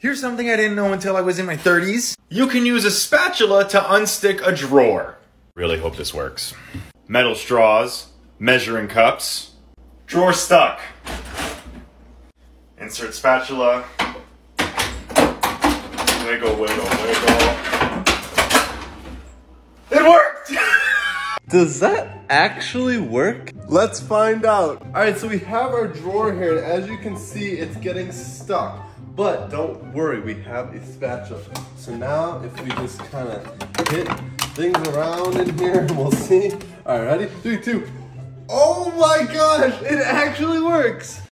Here's something I didn't know until I was in my 30s. You can use a spatula to unstick a drawer. Really hope this works. Metal straws, measuring cups, drawer stuck. Insert spatula. Wiggle, wiggle, wiggle. It worked! Does that actually work? Let's find out. All right, so we have our drawer here, and as you can see, it's getting stuck. But don't worry, we have a spatula. So now, if we just kind of hit things around in here, we'll see. All right, ready? 3, 2. Oh my gosh, it actually works.